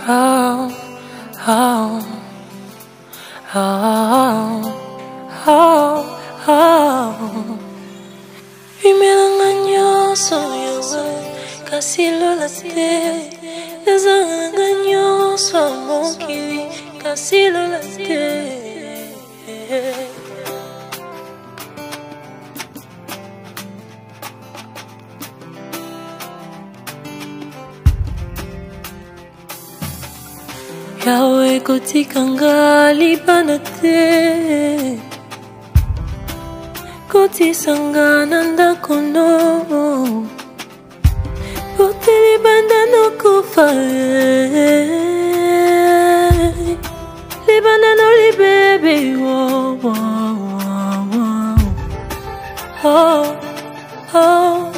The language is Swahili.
oh, oh, oh, oh, oh. Imelanganyoso yawe kasilo laste Zanganyoso mokili kasilo laste Yawe kotikanga libanate Kotisanga nanda kono Kotili banda no kufa Libana no li baby oh, oh, oh, oh, oh.